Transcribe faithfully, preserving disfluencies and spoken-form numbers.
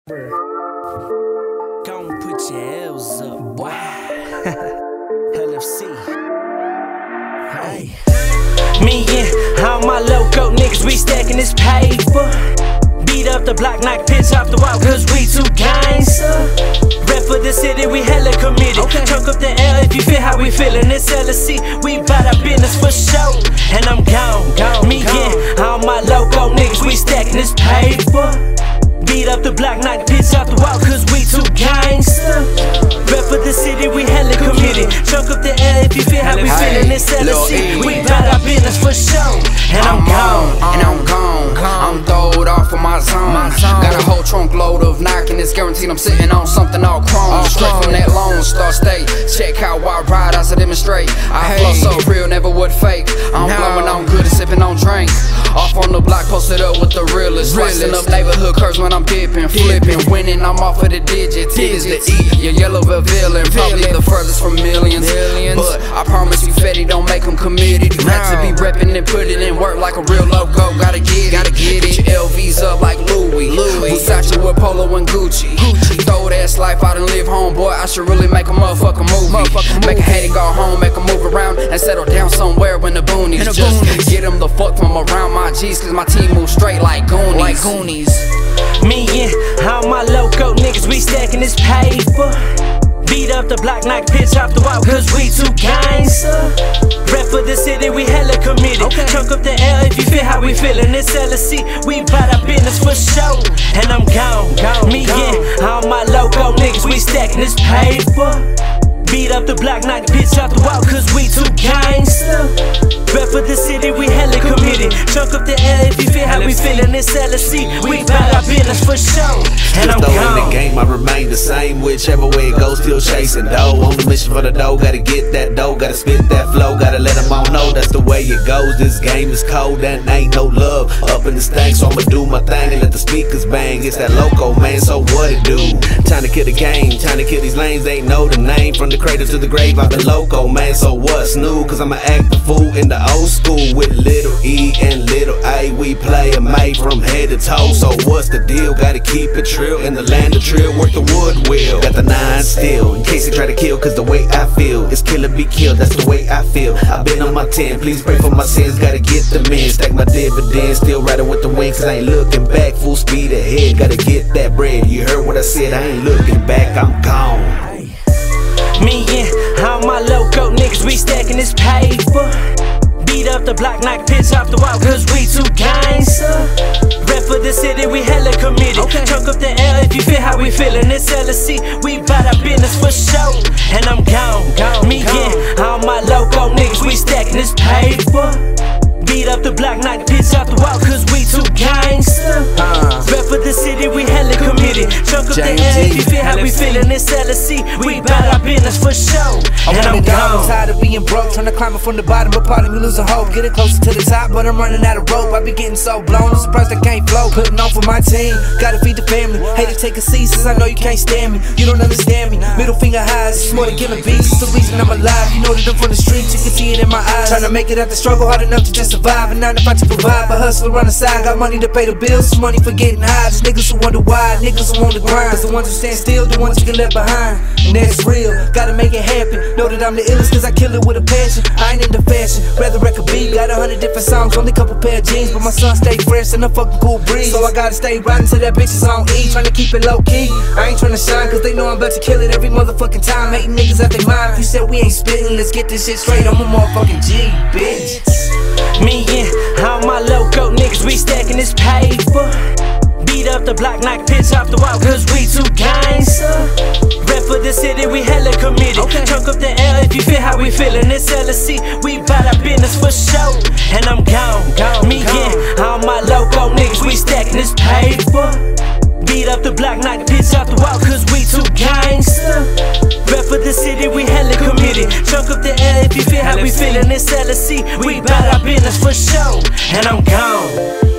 Gon' put your L's up, boy. L F C. Hey. Me and all my loco niggas, we stacking this paper. Beat up the block, knock pitch off the wall, cause we too gangsta. Rep for the city, we hella committed. Okay. Chunk up the L if you feel how we feelin'. It's L F C, we bout our business for sure. And I'm gone, gone Me gone. And all my loco niggas, we stacking this paper. Beat up the block, knock pitch off the wall, cause we too gangsta. Rep for the city, we hella committed. Chunk up the L if you feel how we feelin'. It's L F C, we bout our business for sure. And I'm, I'm gone, and I'm gone. gone. I'm throwed off of my zone. my zone. Got a whole trunk load of knocking. It's guaranteed I'm sitting on something all chrome. All Straight chrome. From that Lone Star State. Check how I ride as I demonstrate. I hey. flow so real, never would fake. I'm no. blowing on good and sipping on drink. Off on the block, posted up with the realest. Slicing up neighborhood curves when I'm dipping, flipping, winning. I'm off of the digits. It is the E, your yellow villain. Probably the furthest from millions. millions. But I promise you, Fetty don't make them committed. You have to be repping and put it in work like a real loco. Gotta get it, gotta get it. Put your L Vs up like Louis, Louis. Versace with Polo and Gucci. Gucci. Throw that life out and live home, boy. I should really make a motherfucking movie. Motherfucking make a head and go home, make a move around and settle down somewhere in the boonies. Just boonies. Get them the fuck from around my G's, cause my team moves straight like Goonies. Like Goonies. Me and all my loco niggas, we stacking this paper. Beat up the block, knock pitch off the wall, cause we too gangsta. Rep for the city, we hella committed. Okay. Chunk up the L if you feel how we feelin'. It's L F C, we bout our business for sure. And I'm gone, gone Me gone. And all my loco niggas, we stacking this paper. Beat up the block, knock pitch off the wall, cause we too gangsta. Rep for the city, we hella committed. Chunk up the L if you feel how we feelin'. It's L F C, we bout our business for sure. And I'm gone. In the game, I remain the same. Whichever way it goes, still chasing dough. On the mission for the dough, gotta get that dough. Gotta spit that flow, gotta let them all know that's the way it goes. This game is cold and ain't no love up in the stank, so I'ma do my thing and let the speakers bang. It's that loco, man, so what it do? Time to kill the game, time to kill these lanes. They ain't know the name. From the cradle to the grave, I've been loco, man, so what's new? Cause I'ma act the fool in the old school with little E and little A. We play a mate from head to toe, so what's the deal? Gotta keep it trill in the land of trill, work the wood wheel. Got the nine still, in case they try to kill, cause the way I feel is kill or be killed, that's the way I feel. I've been on my ten, please pray for my sins, gotta get them in. Stack my dividends, still riding with the wind, cause I ain't looking back, full speed ahead. Gotta get that bread, you heard what I said, I ain't looking back, I'm gone. Me and all my loco niggas, we stacking this paper. Beat up the block, knock pitch off the wall, cause we too gangsta. Rep for the city, we hella committed. Okay. Chunk up the L if you feel how we feelin'. It's L F C, we bout our business for sure. And I'm gone, gone Me gone. And all my loco niggas, we stacking this paper. Beat up the block, knock pitch off the wall, cause we too gangsta. uh, Rep for the city, we hella committed. Chunk up the L if you feel how we feelin'. It's L F C, we bout our business for sure. And I'm gone. I'm tired of being broke, trying to climb it from the bottom, but part of me losing hope. Getting closer to the top, but I'm running out of rope. I be getting so blown, I'm surprised I can't flow. Putting on for my team, gotta feed the family. Hate to take a seat since I know you can't stand me. You don't understand me, middle finger highs, it's more than killing beats. It's the reason I'm alive, you know that I'm from the streets, you can see it in my eyes. Trying to make it out the struggle, hard enough to just survive. And nine to five to provide, but hustle on the side. Got money to pay the bills, some money for getting high. Just niggas who wonder why, niggas who want to grind. Cause the ones who stand still, the ones you get left behind. And that's real, gotta make it happen. Know that I'm the illest cause I kill it with a passion. I ain't into fashion, rather wreck a beat. Got a hundred different songs, only couple pair of jeans. But my son stay fresh and a fucking cool breeze. So I gotta stay riding till that bitch is on E. Trying to keep it low key, I ain't trying to shine cause they know I'm about to kill it every motherfucking time. Hating niggas out their mind. If you said we ain't spitting, let's get this shit straight. I'm a motherfucking G, bitch. Me and all my loco niggas, we stacking this paper. Beat up the block, knock pitch off the wall, cause we too gangsta. Rep for the city, we hella committed. Okay. Chunk up the L if you feel how we feelin'. It's L F C, we bout our business for sure. And I'm gone, gone Me gone. And all my loco niggas, we stacking this paper. Beat up the block, knock pitch off the wall, cause we too gangsta. Rep for the city, we hella committed. Chunk up the L if you feel how we feelin'. It's L F C, we bout our business for sure. And I'm gone.